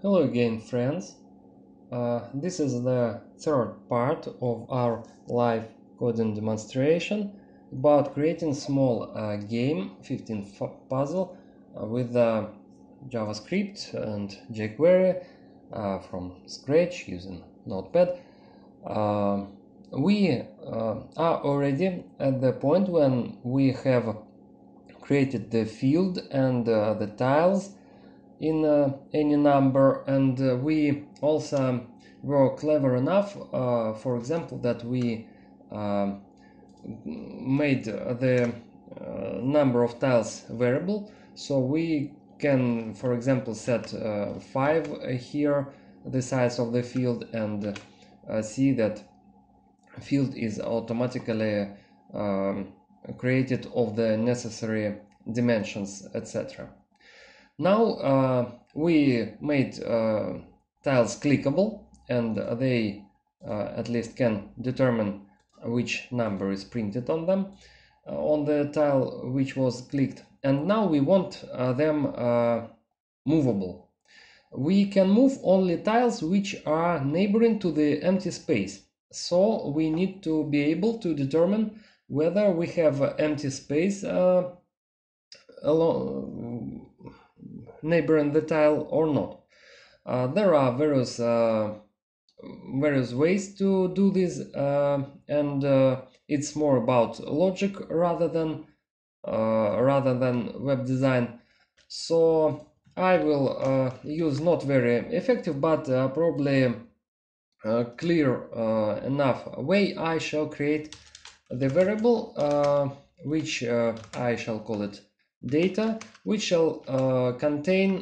Hello again, friends. This is the third part of our live coding demonstration about creating small game 15 puzzle with JavaScript and jQuery from scratch using Notepad. We are already at the point when we have created the field and the tiles in any number, and we also were clever enough, for example, that we made the number of tiles variable, so we can, for example, set 5 here, the size of the field, and see that field is automatically created of the necessary dimensions, etc. Now we made tiles clickable, and they at least can determine which number is printed on them on the tile which was clicked, and now we want them movable. We can move only tiles which are neighboring to the empty space, so we need to be able to determine whether we have empty space along neighboring the tile or not. There are various ways to do this, and it's more about logic rather than web design. So I will use not very effective but probably clear enough way. I shall create the variable which I shall call it data, which shall contain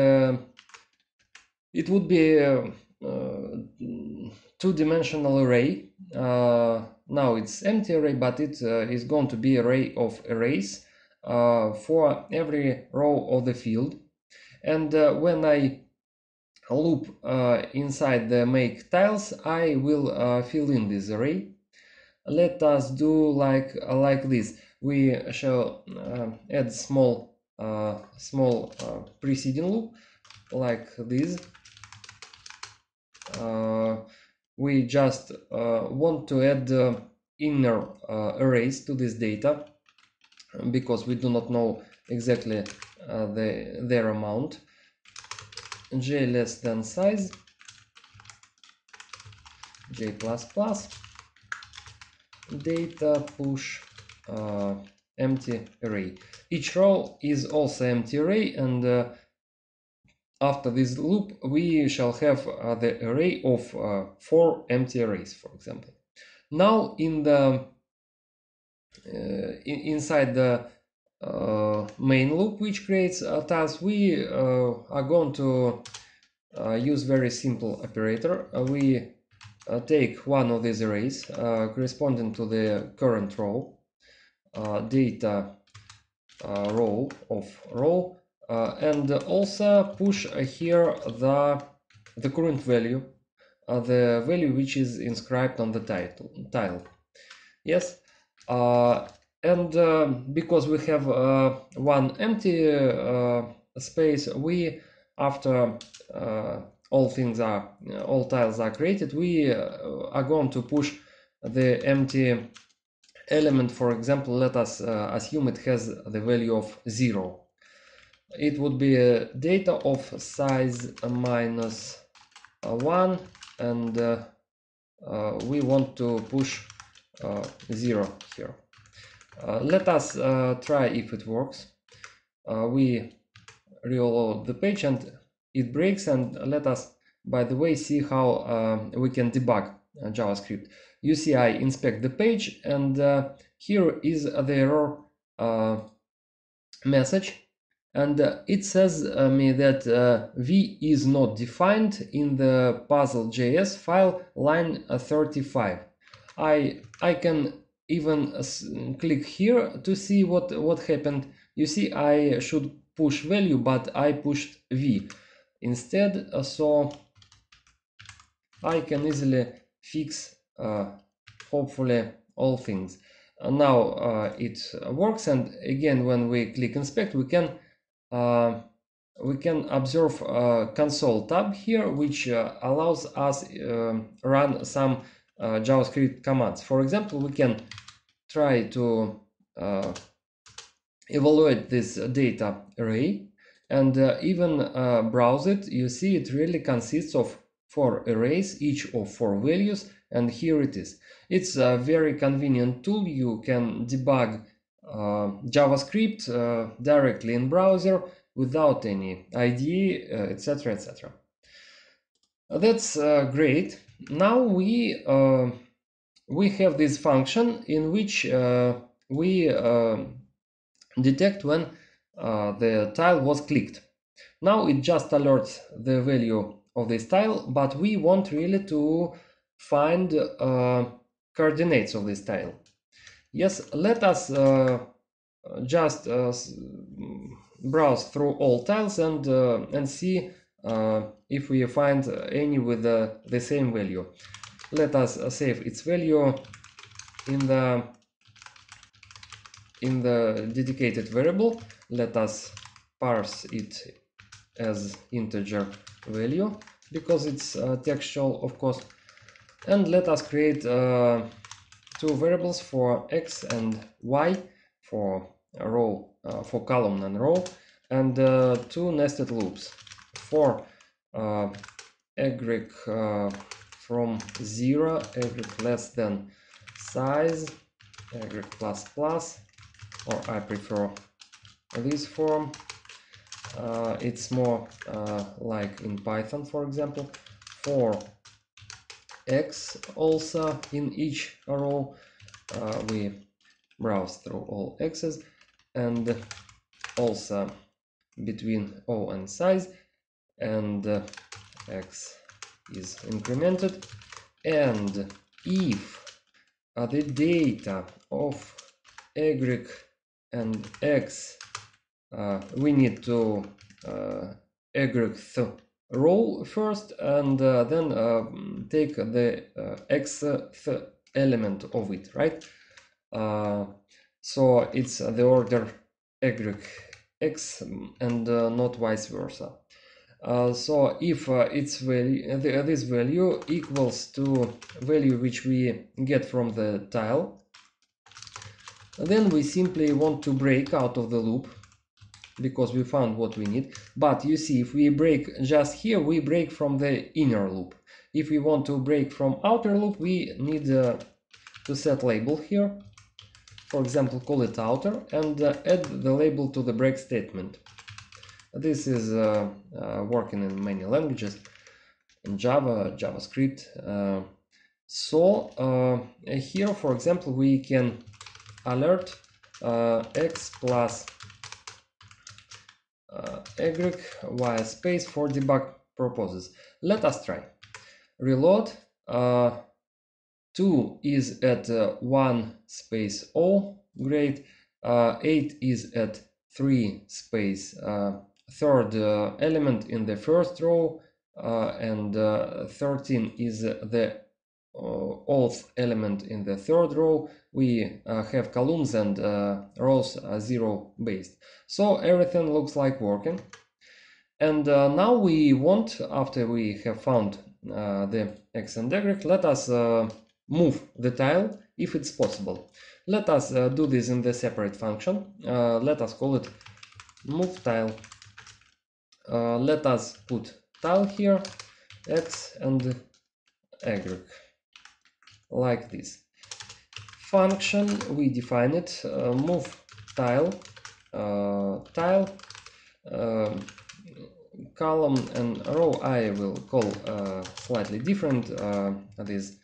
it would be a two-dimensional array. Now it's empty array, but it is going to be array of arrays for every row of the field. And when I loop inside the make tiles, I will fill in this array. Let us do like this. We shall add small preceding loop like this. We just want to add inner arrays to this data because we do not know exactly their amount. J less than size, J plus plus, data push empty array. Each row is also empty array, and after this loop we shall have the array of 4 empty arrays, for example. Now in the inside the main loop which creates tiles, we are going to use very simple operator. We take one of these arrays corresponding to the current row, data row of row, and also push here the current value, the value which is inscribed on the tile. Yes, and because we have one empty space, we, after all tiles are created, we are going to push the empty element. For example, let us assume it has the value of 0. It would be data of size minus 1, and we want to push 0 here. Let us try if it works. We reload the page and it breaks, and let us, by the way, see how we can debug JavaScript. You see, I inspect the page, and here is the error message, and it says me that v is not defined in the puzzle.js file, line 35. I can even click here to see what happened. You see, I should push value, but I pushed v instead, so I can easily fix hopefully all things. Now it works, and again when we click inspect, we can we can observe a console tab here, which allows us run some JavaScript commands. For example, we can try to evaluate this data array and even browse it. You see it really consists of 4 arrays, each of 4 values, and here it is. It's a very convenient tool. You can debug JavaScript directly in browser without any IDE, etc., etc. That's great. Now we have this function in which we detect when the tile was clicked. Now it just alerts the value of this tile, but we want really to find coordinates of this tile. Yes, let us just browse through all tiles and see if we find any with the same value. Let us save its value in the dedicated variable. Let us parse it as integer value because it's textual, of course, and let us create 2 variables for x and y, for a row, for column and row, and 2 nested loops for agreg from 0, agreg less than size, agreg plus plus, or I prefer this form. It's more like in Python, for example, for x also in each row. We browse through all x's, and also between O and size, and x is incremented, and if the data of agreg and x, we need to agreg the row first, and then take the xth element of it, right? So it's the order agreg x and not vice versa. So if its value, this value equals to value which we get from the tile, then we simply want to break out of the loop because we found what we need. But you see, if we break just here, we break from the inner loop. If we want to break from outer loop, we need to set label here. For example, call it outer, and add the label to the break statement. This is working in many languages, in Java, JavaScript. So here, for example, we can alert x plus agreg y space for debug purposes. Let us try. Reload. 2 is at 1 space O, great. 8 is at 3 space third element in the first row, and 13 is the auth element in the third row. We have columns and rows 0 based. So everything looks like working. And now we want, after we have found the x and agreg, let us move the tile if it's possible. Let us do this in the separate function. Let us call it move tile. Let us put tile here, x and agreg, like this. Function, we define it, move tile, column and row I will call slightly different these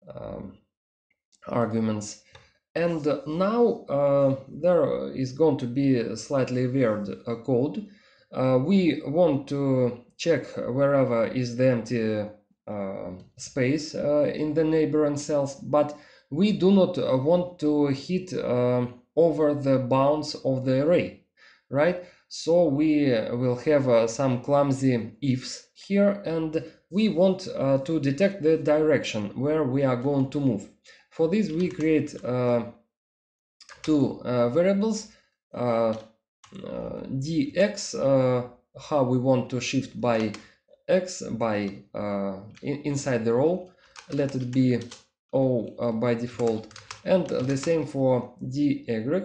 arguments. And now there is going to be a slightly weird code. We want to check wherever is the empty space in the neighboring cells, but we do not want to hit over the bounds of the array, right? So we will have some clumsy ifs here, and we want to detect the direction where we are going to move. For this, we create 2 variables, dx how we want to shift by X by inside the row. Let it be O by default, and the same for dy,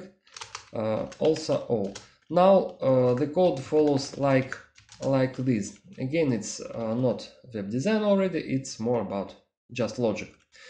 also O. Now the code follows like this. Again, it's not web design already, it's more about just logic.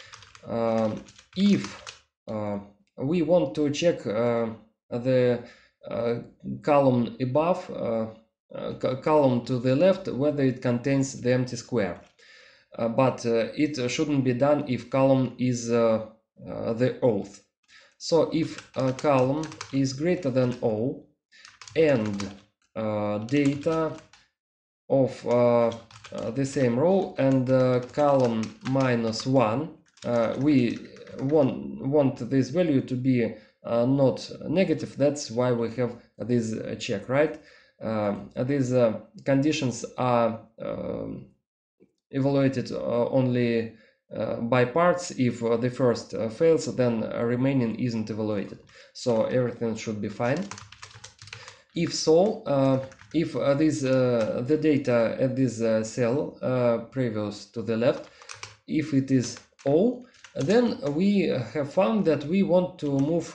If we want to check the column above, column to the left, whether it contains the empty square, but it shouldn't be done if column is the oath. So if column is greater than O and data of the same row and column -1, we want this value to be not negative. That's why we have this check, right? These conditions are evaluated only by parts. If the first fails, then remaining isn't evaluated, so everything should be fine. If so, if the data at this cell previous to the left, if it is O, then we have found that we want to move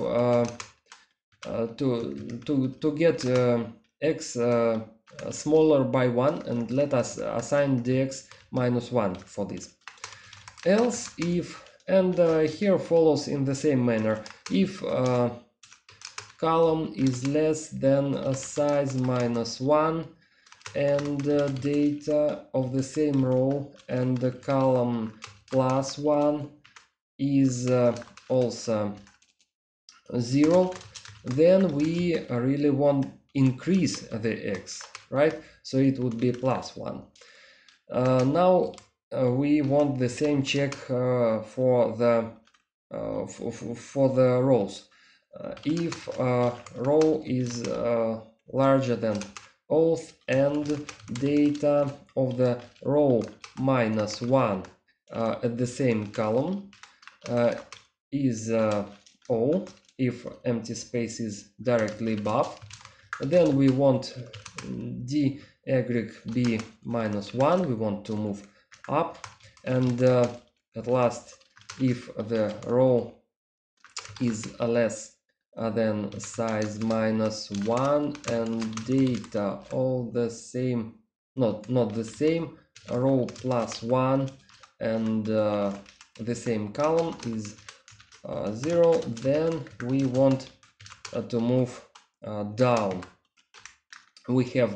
to get x smaller by 1, and let us assign dx -1 for this. Else if, and here follows in the same manner, if column is less than a size -1 and data of the same row and the column +1 is also 0, then we really want increase the x, right? So it would be +1. Now we want the same check for the rows. If row is larger than oath and data of the row -1 at the same column is O, if empty space is directly above, then we want d be -1, we want to move up, and at last, if the row is less than size -1 and data all the same, not the same, row +1 and the same column is 0, then we want to move down. We have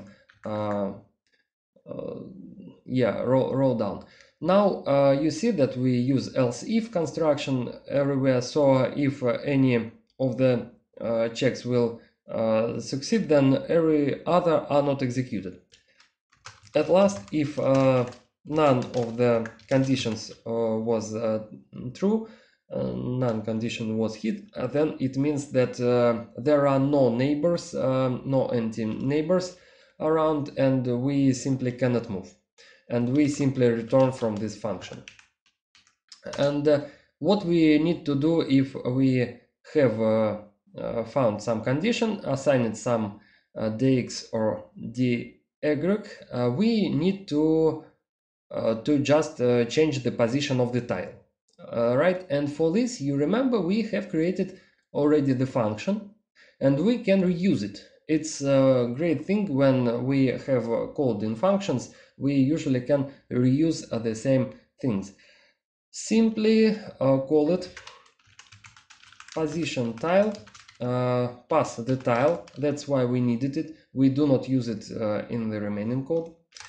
row down. Now you see that we use else if construction everywhere, so if any of the checks will succeed, then every other are not executed. At last, if none of the conditions was true, none condition was hit, then it means that there are no neighbors, no empty neighbors around, and we simply cannot move, and we simply return from this function. And what we need to do if we have found some condition, assigned some dx or dy, we need to just change the position of the tile. Right, and for this, you remember, we have created already the function and we can reuse it. It's a great thing when we have code in functions, we usually can reuse the same things. Simply call it position tile, pass the tile, that's why we needed it, we do not use it in the remaining code.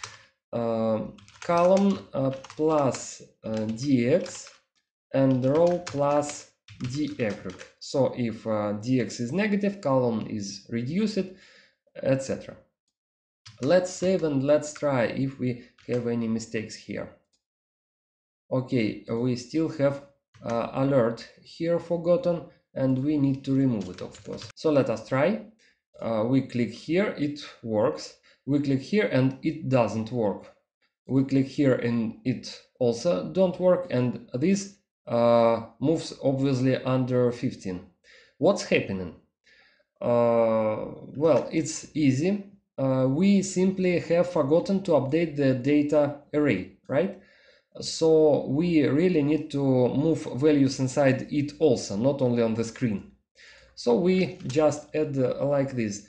Column plus dx and row plus dy. So if dx is negative, column is reduced, etc. Let's save and let's try if we have any mistakes here. Okay, we still have alert here forgotten, and we need to remove it, of course. So let us try. We click here, it works. We click here and it doesn't work. We click here and it also don't work, and this moves obviously under 15. What's happening? Well, it's easy. we simply have forgotten to update the data array, right? So we really need to move values inside it also, not only on the screen. So we just add like this,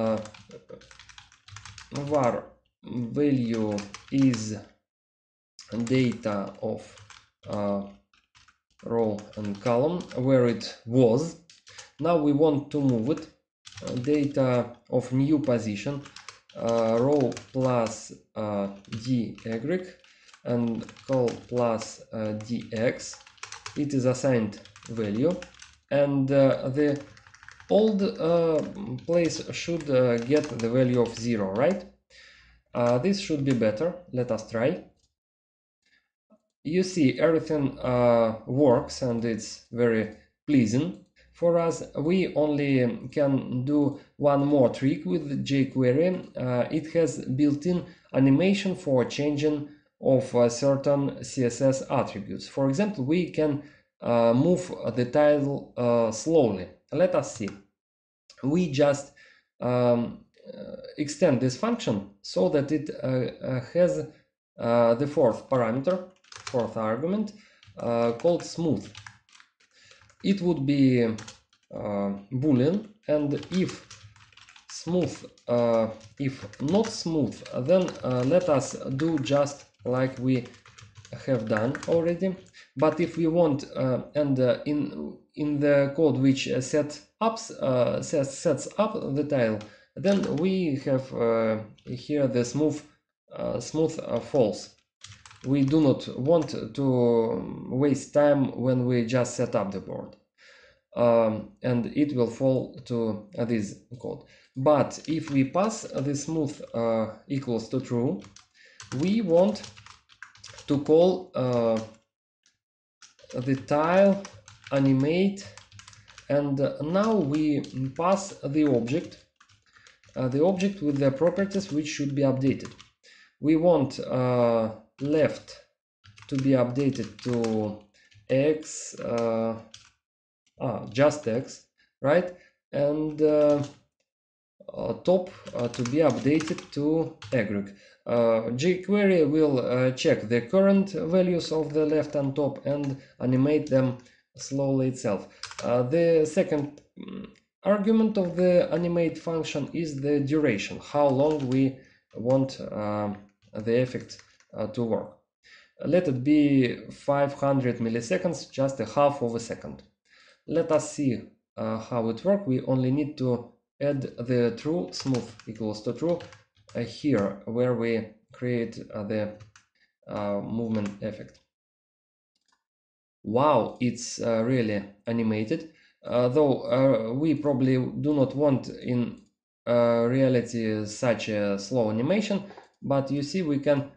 var value is data of row and column where it was. Now we want to move it, data of new position, row plus dy and col plus dx. It is assigned value, and the old place should get the value of 0, right? This should be better. Let us try. You see, everything works and it's very pleasing for us. We only can do one more trick with jQuery. It has built-in animation for changing of certain CSS attributes. For example, we can move the tile slowly. Let us see. We just extend this function so that it has the fourth argument called smooth. It would be boolean, and if not smooth, then let us do just like we have done already. But if we want in the code which sets up the tile, then we have here the smooth false. We do not want to waste time when we just set up the board, and it will fall to this code. But if we pass the smooth equals to true, we want to call the tile animate, and now we pass the object with the properties which should be updated. We want left to be updated to x, just x, right? And top to be updated to y. jQuery will check the current values of the left and top and animate them slowly itself. The second argument of the animate function is the duration, how long we want the effect to work. Let it be 500 milliseconds, just a half of a second. Let us see how it works. We only need to add the true smooth equals to true here where we create the movement effect. Wow, it's really animated, though we probably do not want in reality such a slow animation, but you see we can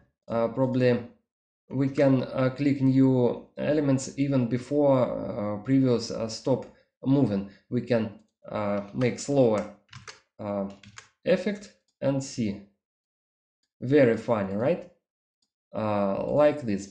click new elements even before previous stop moving. We can make slower effect and see. Very funny, right? Like this.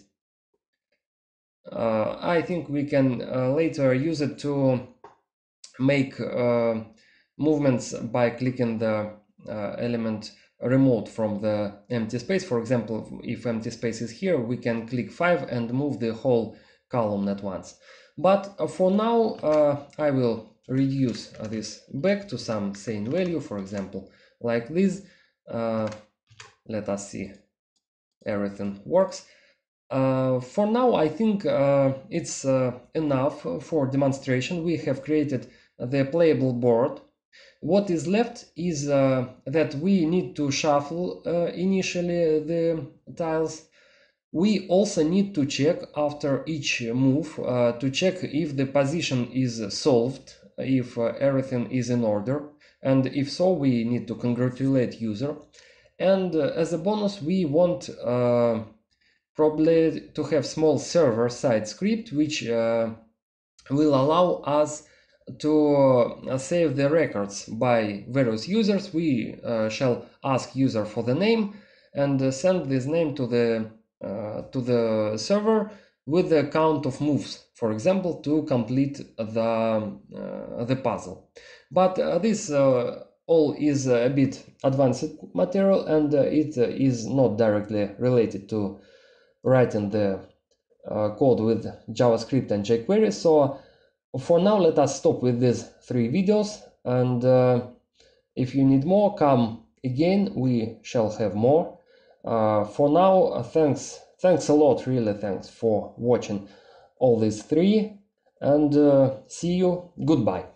I think we can later use it to make movements by clicking the element remote from the empty space. For example, if empty space is here, we can click 5 and move the whole column at once. But for now, I will reduce this back to some sane value, for example, like this. Let us see. Everything works. For now, I think it's enough for demonstration. We have created the playable board. What is left is that we need to shuffle initially the tiles. We also need to check after each move to check if the position is solved, if everything is in order, and if so, we need to congratulate user. And as a bonus, we want probably to have small server-side script which will allow us to save the records by various users. We shall ask user for the name and send this name to the server with the count of moves, for example, to complete the puzzle. But this all is a bit advanced material, and it is not directly related to writing the code with JavaScript and jQuery. So for now, let us stop with these 3 videos, and if you need more, come again, we shall have more. For now, thanks a lot, really thanks for watching all these 3, and see you, goodbye.